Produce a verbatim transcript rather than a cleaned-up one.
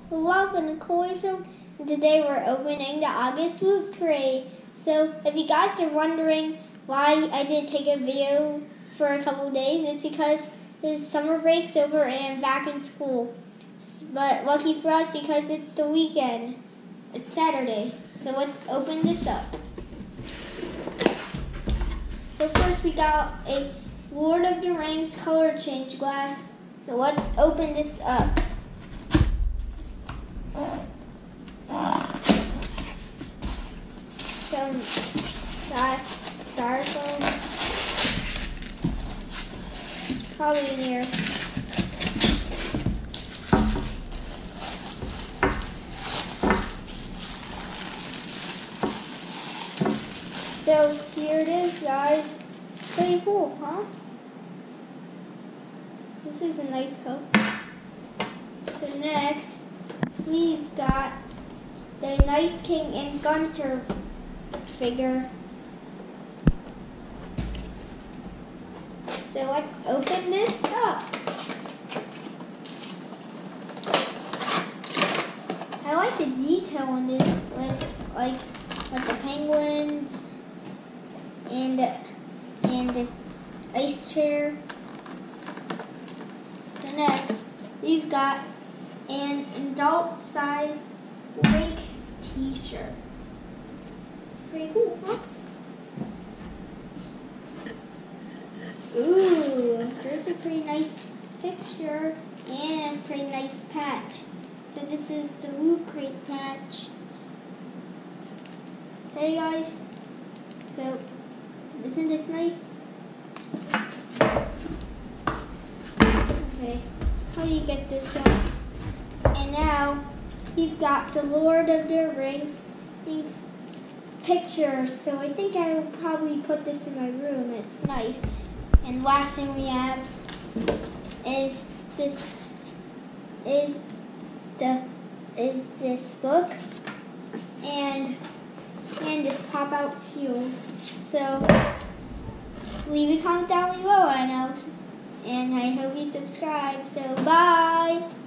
Welcome to Collision. Today we're opening the August Loot Crate. So if you guys are wondering why I didn't take a video for a couple days, it's because the summer break's over and back in school. But lucky for us because it's the weekend. It's Saturday. So let's open this up. So first we got a Lord of the Rings color change glass. So let's open this up. Some styrofoam, probably in here. So here it is, guys. Pretty cool, huh? This is a nice coat. So next, we've got the Nice King and Gunter figure. So let's open this up. I like the detail on this, with like with the penguins and and the ice chair. So next, we've got an adult size Link t-shirt. Pretty cool, huh? Ooh, there's a pretty nice picture and pretty nice patch. So this is the Loot Crate patch. Hey guys, so isn't this nice? Okay, how do you get this up? And now we've got the Lord of the Rings things picture. So I think I will probably put this in my room. It's nice. And last thing we have is this is the is this book and and this pop out shield. So leave a comment down below, I know. And I hope you subscribe. So bye.